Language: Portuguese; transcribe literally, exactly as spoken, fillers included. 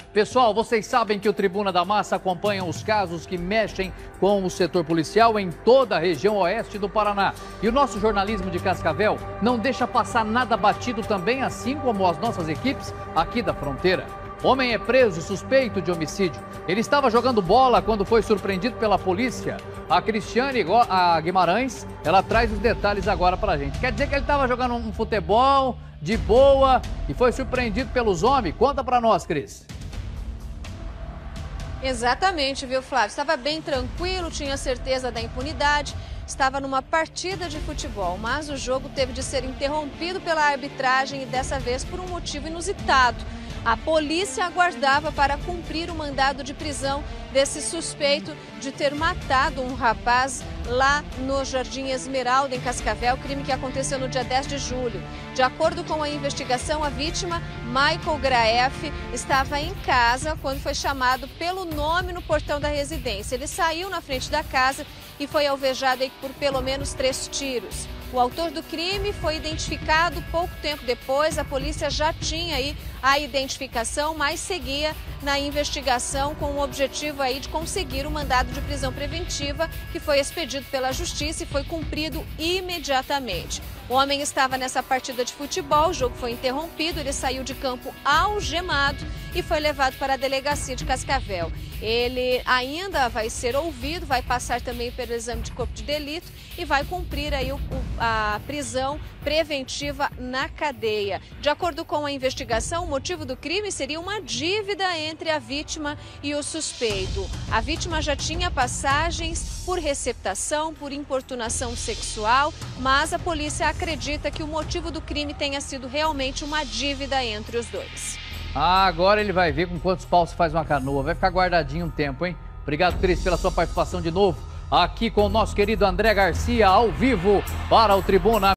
Pessoal, vocês sabem que o Tribuna da Massa acompanha os casos que mexem com o setor policial em toda a região oeste do Paraná. E o nosso jornalismo de Cascavel não deixa passar nada batido também, assim como as nossas equipes aqui da fronteira. Homem é preso suspeito de homicídio. Ele estava jogando bola quando foi surpreendido pela polícia. A Cristiane a Guimarães, ela traz os detalhes agora pra gente. Quer dizer que ele estava jogando um futebol de boa e foi surpreendido pelos homens? Conta pra nós, Cris. Exatamente, viu, Flávio? Estava bem tranquilo, tinha certeza da impunidade, estava numa partida de futebol, mas o jogo teve de ser interrompido pela arbitragem e dessa vez por um motivo inusitado. A polícia aguardava para cumprir o mandado de prisão desse suspeito de ter matado um rapaz lá no Jardim Esmeralda, em Cascavel, crime que aconteceu no dia dez de julho. De acordo com a investigação, a vítima, Michael Graef, estava em casa quando foi chamado pelo nome no portão da residência. Ele saiu na frente da casa e foi alvejado aí por pelo menos três tiros. O autor do crime foi identificado pouco tempo depois. A polícia já tinha aí a identificação, mas seguia na investigação com o objetivo aí de conseguir o mandado de prisão preventiva que foi expedido pela Justiça e foi cumprido imediatamente. O homem estava nessa partida de futebol, o jogo foi interrompido, ele saiu de campo algemado e foi levado para a delegacia de Cascavel. Ele ainda vai ser ouvido, vai passar também pelo exame de corpo de delito e vai cumprir aí o, a prisão preventiva na cadeia. De acordo com a investigação, o motivo do crime seria uma dívida entre a vítima e o suspeito. A vítima já tinha passagens por receptação, por importunação sexual, mas a polícia acredita que o motivo do crime tenha sido realmente uma dívida entre os dois. Ah, agora ele vai ver com quantos paus se faz uma canoa. Vai ficar guardadinho um tempo, hein? Obrigado, Cris, pela sua participação de novo aqui com o nosso querido André Garcia, ao vivo para o Tribuna.